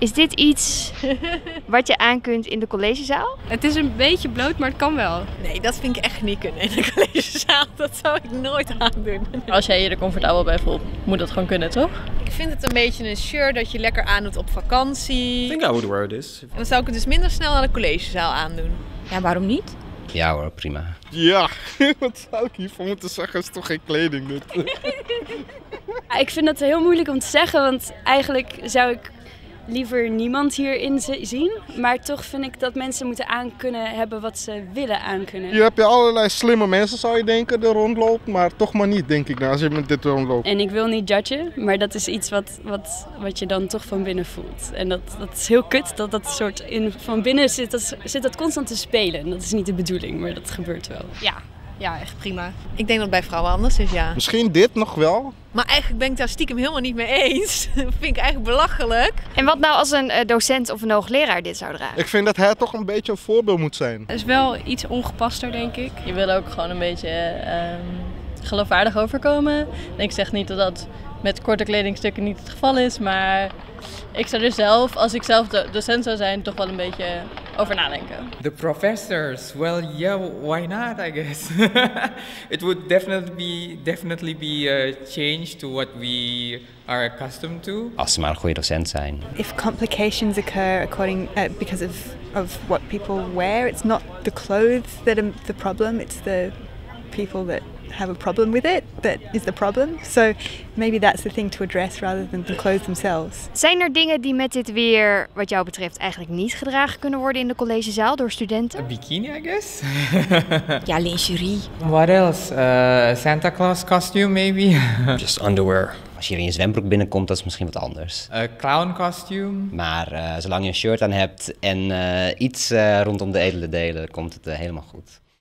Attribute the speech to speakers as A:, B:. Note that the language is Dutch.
A: Is dit iets wat je aan kunt in de collegezaal?
B: Het is een beetje bloot, maar het kan wel.
C: Nee, dat vind ik echt niet kunnen in de collegezaal. Dat zou ik nooit aandoen.
D: Als jij je er comfortabel bij voelt, moet dat gewoon kunnen, toch?
C: Ik vind het een beetje een shirt dat je lekker aandoet op vakantie.
E: I think I would wear this.
C: En dan zou ik het dus minder snel naar de collegezaal aandoen.
B: Ja, waarom niet?
F: Ja hoor, prima.
E: Ja, wat zou ik hiervan moeten zeggen? Is toch geen kleding dit?
G: Ik vind het heel moeilijk om te zeggen, want eigenlijk zou ik liever niemand hierin zien. Maar toch vind ik dat mensen moeten aankunnen hebben wat ze willen aankunnen.
E: Hier heb je allerlei slimme mensen, zou je denken, er rondloopt. Maar toch maar niet, denk ik, nou, als je met dit rondloopt.
G: En ik wil niet judgen, maar dat is iets wat je dan toch van binnen voelt. En dat is heel kut, dat soort van binnen zit dat constant te spelen. Dat is niet de bedoeling, maar dat gebeurt wel.
B: Ja, echt prima.
C: Ik denk dat het bij vrouwen anders is, ja.
E: Misschien dit nog wel.
C: Maar eigenlijk ben ik daar stiekem helemaal niet mee eens. Dat vind ik eigenlijk belachelijk.
A: En wat nou als een docent of een hoogleraar dit zou dragen?
E: Ik vind dat hij toch een beetje een voorbeeld moet zijn.
B: Het is wel iets ongepaster, denk ik.
D: Je wil ook gewoon een beetje geloofwaardig overkomen. En ik zeg niet dat dat met korte kledingstukken niet het geval is, maar ik zou er zelf, als ik zelf de docent zou zijn, toch wel een beetje over nadenken.
H: The professors, well, yeah, why not, I guess. It would definitely be a change to what we are accustomed to.
F: Als ze maar een goede docent zijn.
I: If complications occur because of what people wear, it's not the clothes that are the problem, it's the people that have a problem with it that is the problem. So maybe that's the thing to address rather than the clothes themselves.
A: Zijn er dingen die met dit weer, wat jou betreft, eigenlijk niet gedragen kunnen worden in de collegezaal door studenten?
H: A bikini, I guess.
B: Ja, lingerie.
H: What else? Santa Claus costume, maybe.
F: Just underwear. Als je in je zwembroek binnenkomt, dat is misschien wat anders.
H: A clown costume.
F: Maar zolang je een shirt aan hebt en iets rondom de edele delen, komt het helemaal goed.